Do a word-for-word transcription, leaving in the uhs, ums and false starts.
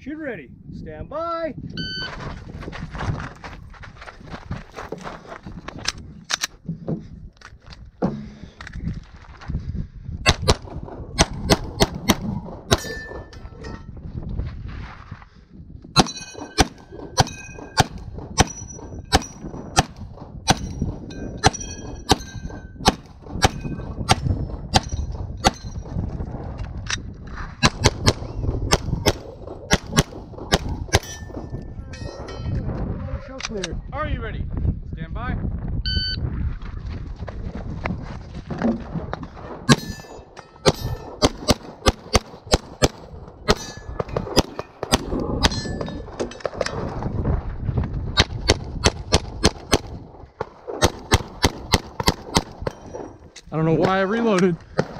Shoot ready. Stand by. Clear. Are you ready? Stand by. I don't know why I reloaded.